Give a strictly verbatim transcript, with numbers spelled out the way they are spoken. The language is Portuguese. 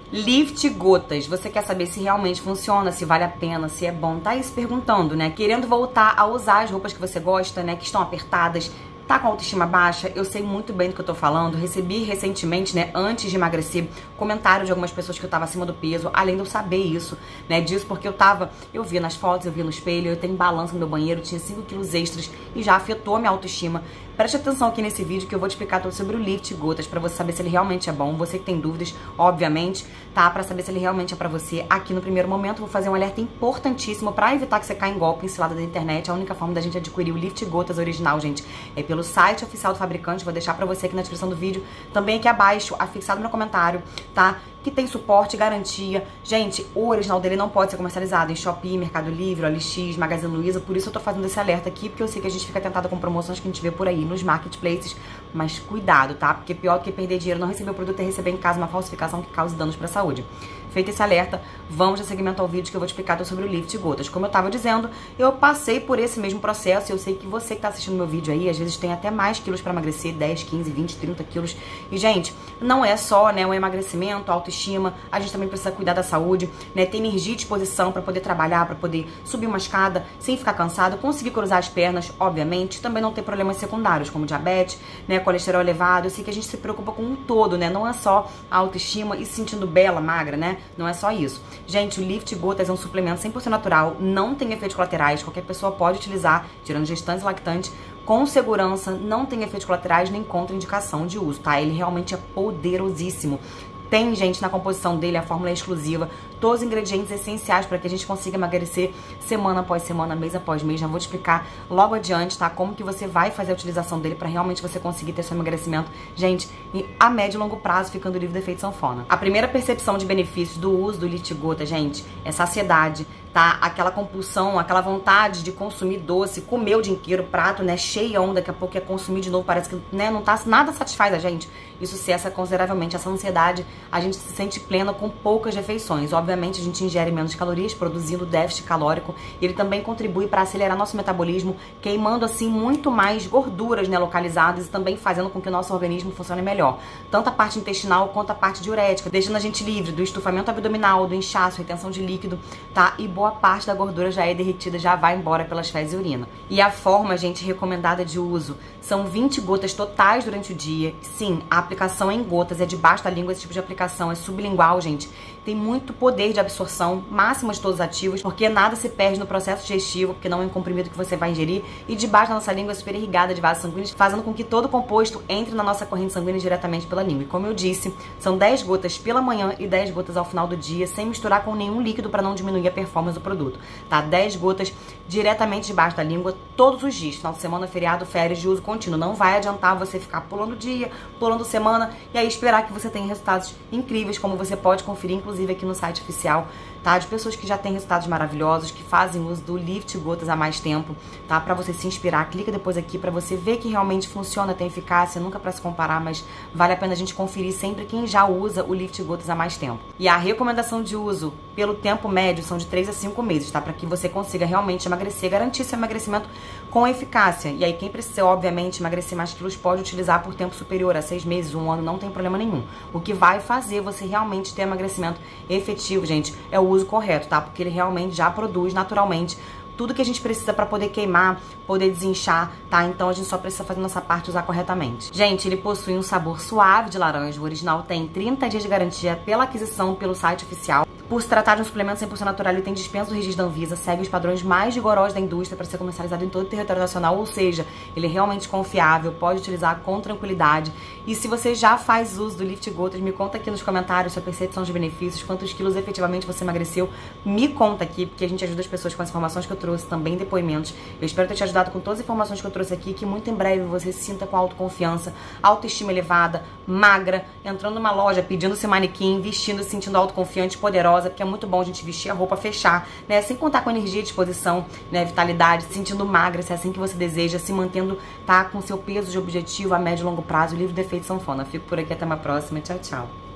Lift Gotas, você quer saber se realmente funciona, se vale a pena, se é bom, tá aí se perguntando, né? Querendo voltar a usar as roupas que você gosta, né, que estão apertadas, tá com a autoestima baixa, eu sei muito bem do que eu tô falando. Recebi recentemente, né, antes de emagrecer, comentário de algumas pessoas que eu tava acima do peso, além de eu saber isso, né, disso, porque eu tava, eu via nas fotos, eu via no espelho, eu tenho balança no meu banheiro, tinha cinco quilos extras e já afetou a minha autoestima. Preste atenção aqui nesse vídeo que eu vou te explicar tudo sobre o Lift Gotas, pra você saber se ele realmente é bom. Você que tem dúvidas, obviamente, tá? Pra saber se ele realmente é pra você. Aqui no primeiro momento, eu vou fazer um alerta importantíssimo pra evitar que você caia em golpe em cilada da internet. A única forma da gente adquirir o Lift Gotas original, gente, é pelo site oficial do fabricante. Vou deixar pra você aqui na descrição do vídeo. Também aqui abaixo, afixado no meu comentário, tá? Que tem suporte, garantia. Gente, o original dele não pode ser comercializado em Shopee, Mercado Livre, O L X, Magazine Luiza. Por isso eu tô fazendo esse alerta aqui, porque eu sei que a gente fica tentado com promoções que a gente vê por aí nos marketplaces, mas cuidado, tá? Porque pior do que perder dinheiro, não receber o produto, é receber em casa uma falsificação que cause danos pra saúde. Feito esse alerta, vamos dar seguimento ao vídeo que eu vou te explicar sobre o Lift Gotas. Como eu tava dizendo, eu passei por esse mesmo processo e eu sei que você que tá assistindo meu vídeo aí, às vezes tem até mais quilos pra emagrecer, dez, quinze, vinte, trinta quilos. E, gente, não é só, né, o emagrecimento, a autoestima, a gente também precisa cuidar da saúde, né, ter energia e disposição pra poder trabalhar, pra poder subir uma escada sem ficar cansado, conseguir cruzar as pernas, obviamente, também não ter problemas secundários, como diabetes, né, colesterol elevado. Eu sei que a gente se preocupa com um todo, né, não é só a autoestima e se sentindo bela, magra, né, não é só isso. Gente, o Lift Gotas é um suplemento cem por cento natural, não tem efeitos colaterais, qualquer pessoa pode utilizar, tirando gestantes e lactantes, com segurança, não tem efeitos colaterais nem contraindicação de uso, tá? Ele realmente é poderosíssimo. Tem, gente, na composição dele, a fórmula é exclusiva, todos os ingredientes essenciais para que a gente consiga emagrecer semana após semana, mês após mês. Já vou te explicar logo adiante, tá? Como que você vai fazer a utilização dele para realmente você conseguir ter seu emagrecimento, gente, a médio e longo prazo, ficando livre do efeito sanfona. A primeira percepção de benefícios do uso do Lift Gota, gente, é saciedade, tá? Aquela compulsão, aquela vontade de consumir doce, comer o dia inteiro, prato, né, cheião, daqui a pouco é consumir de novo, parece que, né, não tá, nada satisfaz a gente. Isso cessa consideravelmente essa ansiedade, a gente se sente plena com poucas refeições. Obviamente, a gente ingere menos calorias, produzindo déficit calórico, e ele também contribui para acelerar nosso metabolismo, queimando, assim, muito mais gorduras, né, localizadas e também fazendo com que o nosso organismo funcione melhor. Tanto a parte intestinal quanto a parte diurética, deixando a gente livre do estufamento abdominal, do inchaço, retenção de líquido, tá? E boa parte da gordura já é derretida, já vai embora pelas fezes e urina. E a forma, gente, recomendada de uso são vinte gotas totais durante o dia. Sim, a aplicação em gotas é debaixo da língua, esse tipo de aplicação é sublingual, gente. Tem muito poder de absorção, máxima de todos os ativos, porque nada se perde no processo digestivo, porque não é um comprimido que você vai ingerir. E debaixo da nossa língua é super irrigada de vasos sanguíneos, fazendo com que todo o composto entre na nossa corrente sanguínea diretamente pela língua. E como eu disse, são dez gotas pela manhã e dez gotas ao final do dia, sem misturar com nenhum líquido para não diminuir a performance do produto, tá? dez gotas diretamente debaixo da língua todos os dias, final de semana, feriado, férias, de uso contínuo. Não vai adiantar você ficar pulando dia, pulando semana e aí esperar que você tenha resultados incríveis, como você pode conferir, inclusive, aqui no site oficial, tá? De pessoas que já têm resultados maravilhosos, que fazem uso do Lift Gotas há mais tempo, tá? Pra você se inspirar, clica depois aqui pra você ver que realmente funciona, tem eficácia, nunca pra se comparar, mas vale a pena a gente conferir sempre quem já usa o Lift Gotas há mais tempo. E a recomendação de uso pelo tempo médio são de três a cinco meses, tá? Pra que você consiga realmente emagrecer, garantir seu emagrecimento com eficácia. E aí quem precisa, obviamente, emagrecer mais quilos pode utilizar por tempo superior a seis meses, um ano, não tem problema nenhum. O que vai fazer você realmente ter emagrecimento efetivo, gente, é o uso correto, tá? Porque ele realmente já produz naturalmente tudo que a gente precisa para poder queimar, poder desinchar, tá? Então a gente só precisa fazer nossa parte e usar corretamente. Gente, ele possui um sabor suave de laranja. O original tem trinta dias de garantia pela aquisição pelo site oficial. Por se tratar de um suplemento cem por cento natural, ele tem dispensa do registro da Anvisa, segue os padrões mais rigorosos da indústria para ser comercializado em todo o território nacional, ou seja, ele é realmente confiável, pode utilizar com tranquilidade. E se você já faz uso do Lift Gotas, me conta aqui nos comentários sua percepção de benefícios, quantos quilos efetivamente você emagreceu, me conta aqui, porque a gente ajuda as pessoas com as informações que eu trouxe, também depoimentos. Eu espero ter te ajudado com todas as informações que eu trouxe aqui, que muito em breve você se sinta com autoconfiança, autoestima elevada, magra, entrando numa loja, pedindo seu manequim, vestindo, se sentindo autoconfiante, poderosa, porque é muito bom a gente vestir a roupa, fechar, né, sem contar com energia, disposição, né, vitalidade, se sentindo magra, se é assim que você deseja, se mantendo, tá, com seu peso de objetivo a médio e longo prazo, livre do efeito sanfona. Fico por aqui, até uma próxima, tchau, tchau.